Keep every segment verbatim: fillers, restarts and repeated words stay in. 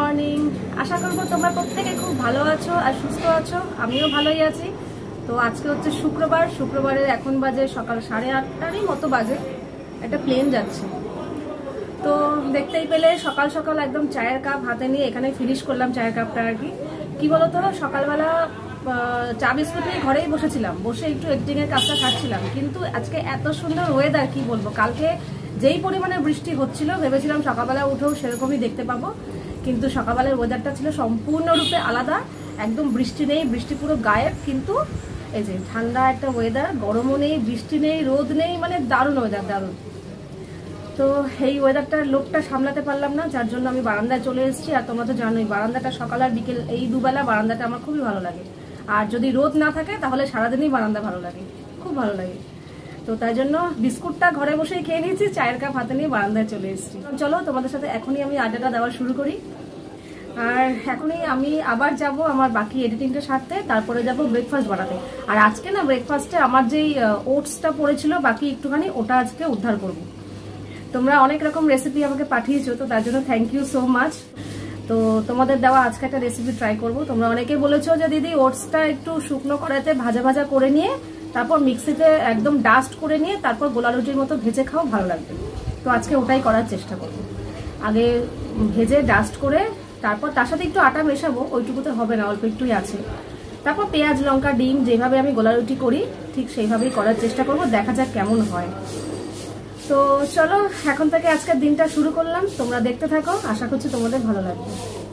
Morning. আশা করবো তোমরা প্রত্যেকে খুব ভালো আছো আর সুস্থ আছো, আমিও ভালোই আছি। তো আজকে হচ্ছে শুক্রবার, শুক্রবারের এখন বাজে সকাল সাড়ে আটটারই মতো বাজে, একটা প্লেন যাচ্ছে। তো দেখতেই পেলে সকাল সকাল একদম চায়ের কাপ হাতে নিয়ে এখানে ফিনিশ করলাম চায়ের কাপটা আর কি। কি বলতো, সকালবেলা চা বিস্কুট নিয়ে ঘরেই বসেছিলাম, বসে একটু এডিটিংয়ের কাজটা ছাড়ছিলাম, কিন্তু আজকে এত সুন্দর ওয়েদার কি বলবো। কালকে যেই পরিমাণে বৃষ্টি হচ্ছিল ভেবেছিলাম সকালবেলা উঠেও সেরকমই দেখতে পাবো, কিন্তু সকালবেলার ওয়েদারটা ছিল সম্পূর্ণরূপে আলাদা। একদম বৃষ্টি নেই, বৃষ্টি পুরো গায়েব, কিন্তু এই যে ঠান্ডা একটা ওয়েদার, গরমও নেই, বৃষ্টি নেই, রোদ নেই, মানে দারুণ ওয়েদার, দারুণ। তো এই ওয়েদারটার লোকটা সামলাতে পারলাম না, যার জন্য আমি বারান্দায় চলে এসেছি। আর তোমরা তো জানোই বারান্দাটা সকাল আর বিকেল এই দুবেলা বারান্দাটা আমার খুবই ভালো লাগে। আর যদি রোদ না থাকে তাহলে সারাদিনই বারান্দা ভালো লাগে, খুব ভালো লাগে। তো তাই জন্য বিস্কুটটা ঘরে বসেই খেয়ে নিয়েছি, চায়ের কাপ হাতে নিয়ে বারান্দায় চলে এসেছি। চলো তোমাদের সাথে এখনই আমি আড্ডাটা দেওয়া শুরু করি। আর এখনই আমি আবার যাব আমার বাকি এডিটিংটা সারতে, তারপরে যাব ব্রেকফাস্ট বানাতে। আর আজকে না ব্রেকফাস্টে আমার যেই ওটসটা পড়েছিল বাকি একটুখানি, ওটা আজকে উদ্ধার করবো। তোমরা অনেক রকম রেসিপি আমাকে পাঠিয়েছো, তো তার জন্য থ্যাংক ইউ সো মাচ। তো তোমাদের দেওয়া আজকে একটা রেসিপি ট্রাই করবো। তোমরা অনেকে বলেছো যে দিদি ওটসটা একটু শুকনো কড়াইতে ভাজা ভাজা করে নিয়ে তারপর মিক্সিতে একদম ডাস্ট করে নিয়ে তারপর গোলা রুটির মতো ভেজে খাও, ভালো লাগবে। তো আজকে ওটাই করার চেষ্টা করবো। আগে ভেজে ডাস্ট করে তারপর তার সাথে একটু আটা মেশাবো, ওইটুকুতে হবে না, অল্প একটুই আছে। তারপর পেঁয়াজ লঙ্কা ডিম যেভাবে আমি গোলা রুটি করি ঠিক সেইভাবেই করার চেষ্টা করবো, দেখা যাক কেমন হয়। তো চলো এখন থেকে আজকের দিনটা শুরু করলাম, তোমরা দেখতে থাকো, আশা করছি তোমাদের ভালো লাগবে।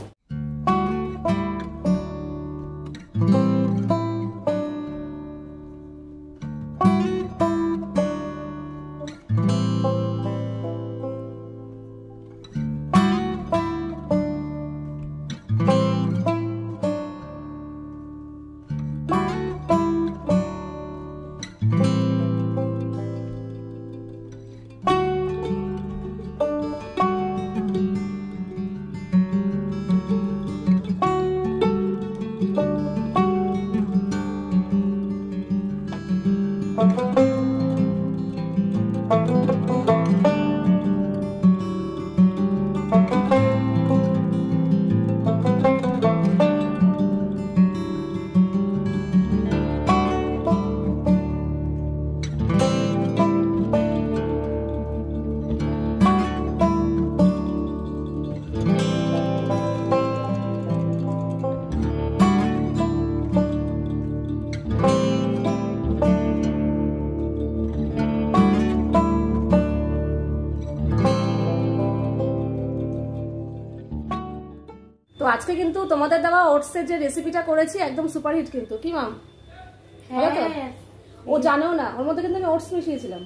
আজকে কিন্তু তোমাদের দেওয়া ওটসের যে রেসিপিটা করেছি একদম সুপারহিট কিন্তু, কি মাম? হ্যাঁ, ও জানেও না ওর মধ্যে কিন্তু আমি ওটস মিশিয়েছিলাম,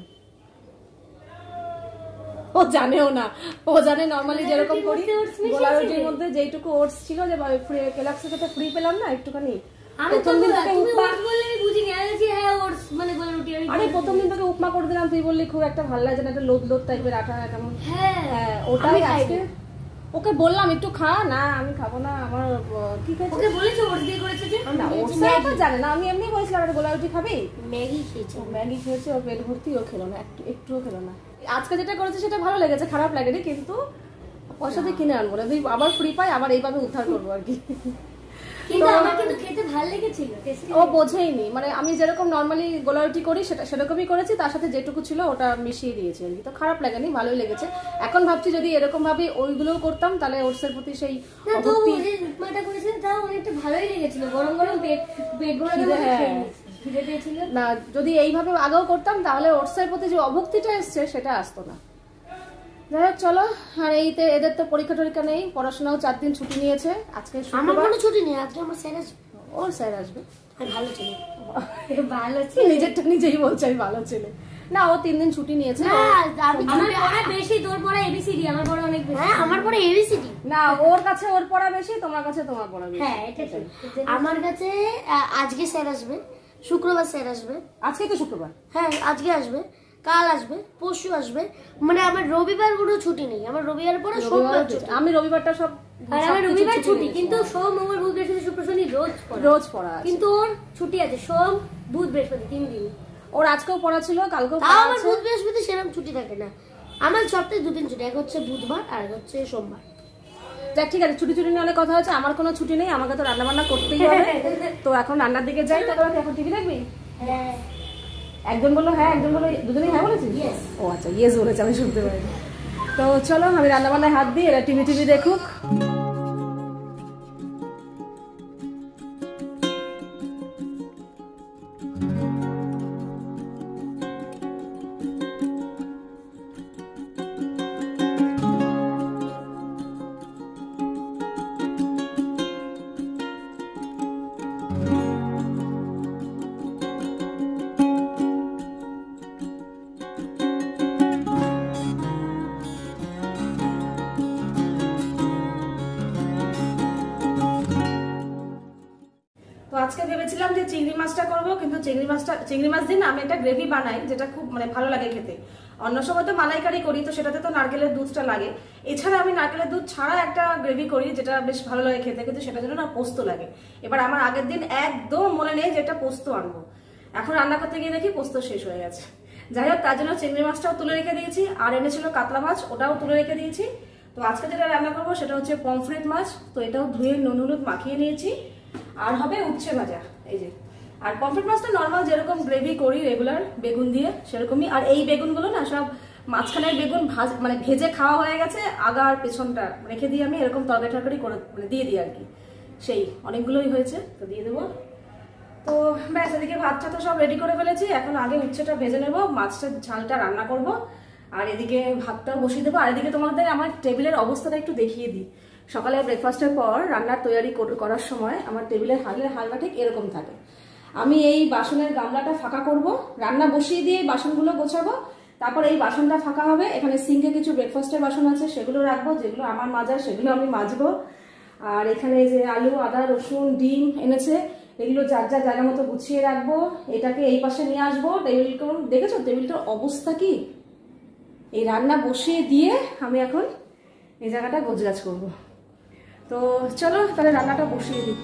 ও জানেও না। ও জানে নরমালি যেরকম করি গোলা রুটির মধ্যে যেইটুকু ওটস ছিল, যে কেলগসের সাথে ফ্রি পেলাম না একটুখানি, প্রথম দিন থেকে উপমা আরে প্রথম দিন থেকে উপমা করে দিলাম, তুই বললি খুব একটা ভালো লাগে না, একটা লোদ লোদ টাইপের আঠা কেমন। হ্যাঁ ওটাই আজকে ওকে বললাম একটু খা, না আমি খাবো না, আমার কি খেয়েছি ওকে বলেছো ওটস দিয়ে করেছে যে না, ওটস তো জানে না, আমি এমনি বলেছিলাম একটা গোলা রুটি খাবি, ম্যাগি খেয়েছে, ম্যাগি খেয়েছে, ও পেট ভর্তি, ও খেলো না, একটু একটুও খেলো না। আজকে যেটা করেছে সেটা ভালো লেগেছে, খারাপ লাগেনি, কিন্তু পয়সা দিয়ে কিনে আনবো না, আবার ফ্রি পাই, আবার এইভাবে উদ্ধার করবো আর কি। ও বোঝেইনি, মানে আমি যেরকম নর্মালি গোলা রুটি করি সেটা সেরকমই করেছি, তার সাথে যেটুকু ছিল ওটা মিশিয়ে দিয়েছি আর কি। তো খারাপ লাগেনি, ভালোই লেগেছে। এখন ভাবছি যদি এরকম ভাবে ওইগুলোও করতাম তাহলে ওটসের প্রতি সেই ভালোই লেগেছিল, গরম গরম পেট পেট ভরে না, যদি এইভাবে আগেও করতাম তাহলে ওটসের প্রতি যে অভক্তিটা এসছে সেটা আসতো না। যাই হোক চলো, আর এইতে এদের তো পরীক্ষা টরীক্ষা নেই, পড়াশোনাও চার দিন ছুটি নিয়েছে। আজকে আমার কোনো ছুটি নেই, আজকে আমার স্যার আসবে। ওর স্যার আসবে, ভালো ছেলে, ভালো ছেলে, নিজেরটা নিজেই বলছে আমি ভালো ছেলে। না ও তিন দিন ছুটি নিয়েছে। আমার পড়া বেশি, তোর পড়া এবিসিডি, আমার পড়া অনেক বেশি। হ্যাঁ আমার পড়া এবিসিডি না, ওর কাছে ওর পড়া বেশি, তোমার কাছে তোমার পড়া বেশি। হ্যাঁ এটা ঠিক। আমার কাছে আজকে স্যার আসবে, শুক্রবার স্যার আসবে। আজকে তো শুক্রবার, হ্যাঁ আজকে আসবে, কাল আসবে, পরশু আসবে, মানে আমার রবিবার কোনো ছুটি নেই, আমার রবিবার পরে সোমবার ছুটি। আমি রবিবারটা সব আর আমার রবিবার ছুটি, কিন্তু সোম মঙ্গল বুধ বৃহস্পতি শুক্র শনি রোজ পড়া, রোজ পড়া, কিন্তু ওর ছুটি আছে সোম বুধ বৃহস্পতি তিন দিন। ওর আজকেও পড়া ছিল, কালকেও পড়া আছে। আমার বুধ বৃহস্পতি সেরকম ছুটি থাকে না, আমার সপ্তাহে দুদিন ছুটি, এক হচ্ছে বুধবার আর এক হচ্ছে সোমবার। যাক ঠিক আছে, ছুটি ছুটি নিয়ে অনেক কথা হচ্ছে, আমার কোনো ছুটি নেই, আমাকে তো রান্না বান্না করতেই হবে। তো এখন রান্নার দিকে যাই। তো এখন টিভি দেখবি? হ্যাঁ। একজন বললো হ্যাঁ, একজন বললো দুজনেই হ্যাঁ বলেছি। ও আচ্ছা, ইয়েস বলেছে, আমি শুনতে পারি। তো চলো আমি রান্না বান্নায় হাত দিই, এরা টিভি টিভি দেখুক। তো আজকে ভেবেছিলাম যে চিংড়ি মাছটা করবো, কিন্তু চিংড়ি মাছটা চিংড়ি মাছ দিয়ে না আমি একটা গ্রেভি বানাই, যেটা খুব মানে ভালো লাগে খেতে। অন্য সময় তো মালাইকারি করি, তো সেটাতে তো নারকেলের দুধটা লাগে। এছাড়া আমি নারকেলের দুধ ছাড়া একটা গ্রেভি করি, যেটা বেশ ভালো লাগে খেতে, কিন্তু সেটার জন্য না পোস্ত লাগে। এবার আমার আগের দিন একদম মনে নেই যেটা পোস্ত আনবো, এখন রান্না করতে গিয়ে দেখি পোস্ত শেষ হয়ে গেছে। যাই হোক, তার জন্য চিংড়ি মাছটাও তুলে রেখে দিয়েছি, আর এনেছিল কাতলা মাছ, ওটাও তুলে রেখে দিয়েছি। তো আজকে যেটা রান্না করবো সেটা হচ্ছে পমফ্রেট মাছ। তো এটাও ধুয়ে নুন হলুদ মাখিয়ে নিয়েছি। আর হবে উচ্ছে ভাজা, এই যে। আর পমফ্রেট মাছটা নর্মাল যেরকম গ্রেভি করি রেগুলার বেগুন দিয়ে, সেরকমই। আর এই বেগুনগুলো না সব মাঝখানের বেগুন ভাজ মানে ভেজে খাওয়া হয়ে গেছে, আগা আর পেছনটা রেখে দিয়ে আমি এরকম তরকারি টরকারি করে মানে দিয়ে দিই আর কি। সেই অনেকগুলোই হয়েছে, তো দিয়ে দেবো। তো ব্যাস, এদিকে ভাতটা তো সব রেডি করে ফেলেছি, এখন আগে উচ্ছেটা ভেজে নেবো, মাছটার ঝালটা রান্না করব, আর এদিকে ভাতটাও বসিয়ে দেবো। আর এদিকে তোমাদের আমার টেবিলের অবস্থাটা একটু দেখিয়ে দিই। সকালে ব্রেকফাস্টের পর রান্নার তৈরি করার সময় আমার টেবিলের হালের হালটা ঠিক এরকম থাকে। আমি এই বাসনের গামলাটা ফাঁকা করব, রান্না বসিয়ে দিয়ে বাসনগুলো গোছাবো, তারপর এই বাসনটা ফাঁকা হবে। এখানে সিঙ্কে কিছু ব্রেকফাস্টের বাসন আছে, সেগুলো রাখবো, যেগুলো আমার মাজার সেগুলো আমি মাজবো। আর এখানে যে আলু আদা রসুন ডিম এনেছে, এগুলো যার যার জায়গা মতো গুছিয়ে রাখবো। এটাকে এই পাশে নিয়ে আসবো। টেবিলটা দেখেছো, টেবিলটার অবস্থা কি? এই রান্না বসিয়ে দিয়ে আমি এখন এই জায়গাটা গোছগাছ করবো। তো চলো তাহলে রান্নাটা বসিয়ে দিই।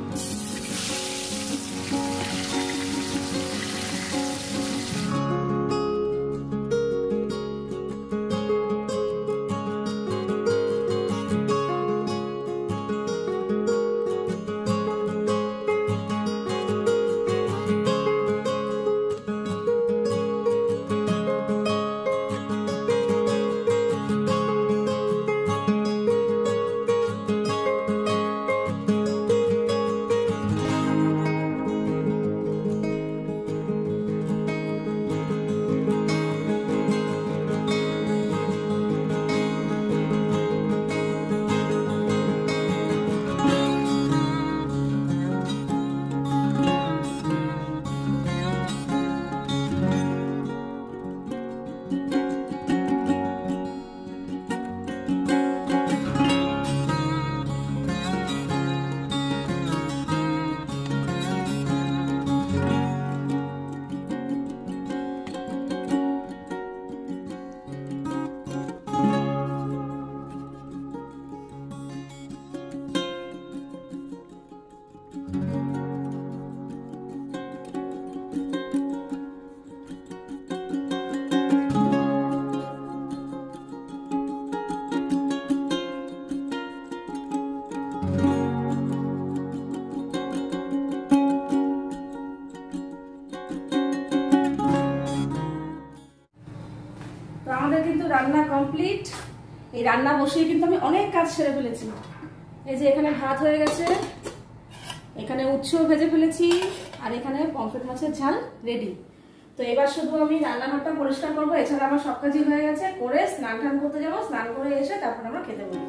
কিন্তু রান্না কমপ্লিট। এই রান্না বসিয়ে কিন্তু আমি অনেক কাজ সেরে ফেলেছি। এই যে এখানে ভাত হয়ে গেছে, এখানে উচ্ছেও ভেজে ফেলেছি, আর এখানে পমফ্রেট মাছের ঝাল রেডি। তো এবার শুধু আমি রান্নাঘরটা পরিষ্কার করবো, এছাড়া আমার সব কাজই হয়ে গেছে। করে স্নান টান করতে যাবো, স্নান করে এসে তারপর আমরা খেতে বলবো।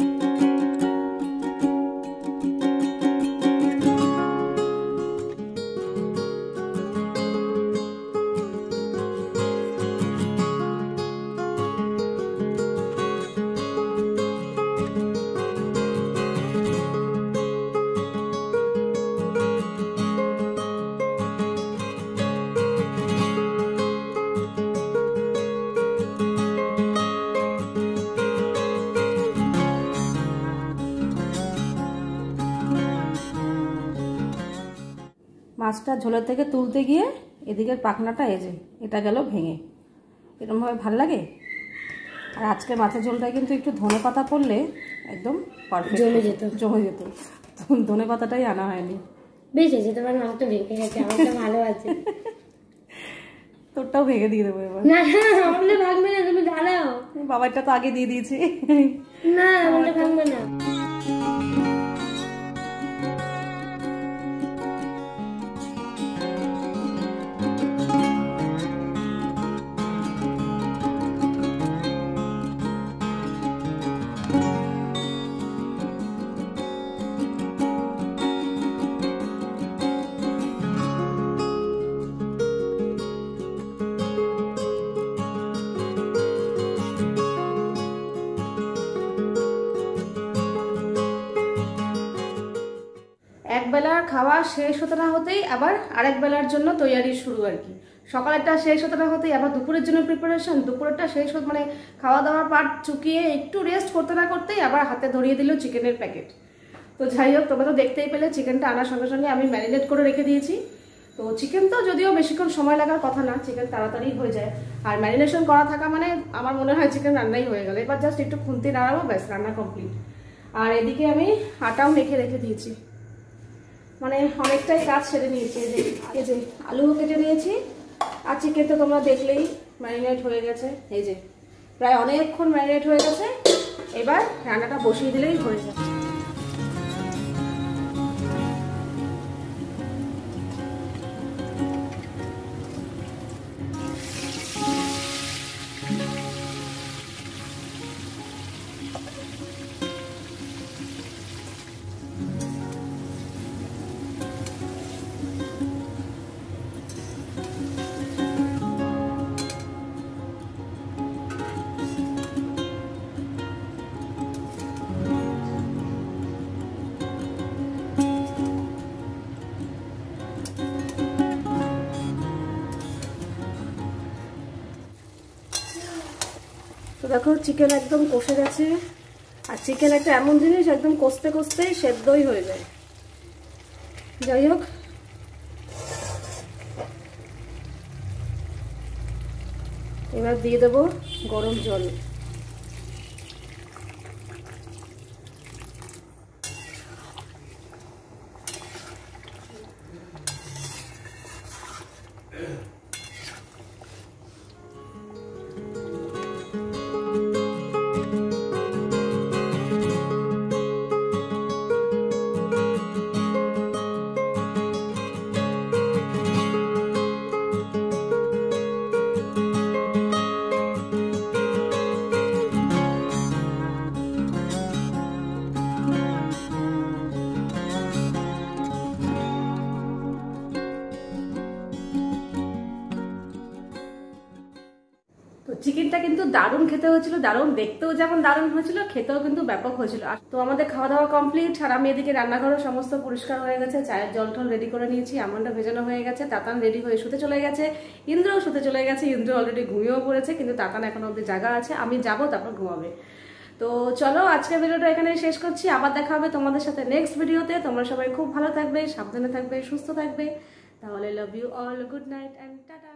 মাছটা ঝোলের থেকে তুলতে গিয়ে এদিকের পাখনাটা এজে এটা গেল ভেঙে, এরকমভাবে ভাল লাগে। আর আজকে মাছের ঝোলটায় কিন্তু একটু ধনে পাতা পড়লে একদম পারফেক্ট জমে যেত জমে যেত ধনে পাতাটাই আনা হয়নি বেশ আছে তোমার মাছটা ভেঙে গেছে আমারটা ভালো আছে তোরটাও ভেঙে দিয়ে দেবো এবার না আমারটা ভাঙবে না তুমি দাঁড়াও বাবারটা তো আগে দিয়ে দিয়েছি না আমারটা ভাঙবে না এক বেলার খাওয়া শেষ হতে না হতেই আবার আরেক বেলার জন্য তৈয়ারি শুরু আর কি। সকালেরটা শেষ হতে না হতেই আবার দুপুরের জন্য প্রিপারেশন, দুপুরেরটা শেষ হতে মানে খাওয়া দাওয়ার পাট চুকিয়ে একটু রেস্ট করতে না করতেই আবার হাতে ধরিয়ে দিল চিকেনের প্যাকেট। তো যাই হোক, তোমরা তো দেখতেই পেলে চিকেনটা আনার সঙ্গে সঙ্গে আমি ম্যারিনেট করে রেখে দিয়েছি। তো চিকেন তো যদিও বেশিক্ষণ সময় লাগার কথা না, চিকেন তাড়াতাড়ি হয়ে যায়। আর ম্যারিনেশন করা থাকা মানে আমার মনে হয় চিকেন রান্নাই হয়ে গেল। এবার জাস্ট একটু খুন্তি নাড়াবো, ব্যাস রান্না কমপ্লিট। আর এদিকে আমি আটাও মেখে রেখে দিয়েছি, মানে অনেকটাই কাজ সেরে নিয়েছি। এই যে এই যে আলুও কেটে নিয়েছি, আর চিকেন তো তোমরা দেখলেই ম্যারিনেট হয়ে গেছে। এই যে প্রায় অনেকক্ষণ ম্যারিনেট হয়ে গেছে, এবার রান্নাটা বসিয়ে দিলেই হয়ে যাবে। তো দেখো চিকেন একদম কষে গেছে, আর চিকেন একটা এমন জিনিস একদম কষতে কষতেই সেদ্ধই হয়ে যায়। যাই হোক, এবার দিয়ে দেবো গরম জল। চিকেনটা কিন্তু দারুণ খেতে হয়েছিল, দারুণ দেখতেও যেমন দারুণ হয়েছিল, খেতেও কিন্তু ব্যাপক হয়েছিল। তো আমাদের খাওয়া দাওয়া কমপ্লিট, আর আমি এদিকে রান্নাঘরও সমস্ত পরিষ্কার হয়ে গেছে, চায়ের জল টল রেডি করে নিয়েছি, আমন্ডা ভেজানো হয়ে গেছে, তাতান রেডি হয়ে শুতে চলে গেছে, ইন্দ্রও শুতে চলে গেছে। ইন্দ্র অলরেডি ঘুমিয়েও পড়েছে, কিন্তু তাতান এখনো অব্দি জায়গা আছে। আমি যাব, তারপর ঘুমাবে। তো চলো আজকের ভিডিওটা এখানে শেষ করছি, আবার দেখা হবে তোমাদের সাথে নেক্সট ভিডিওতে। তোমরা সবাই খুব ভালো থাকবে, সাবধানে থাকবে, সুস্থ থাকবে। তাহলে love you all, good night and tata.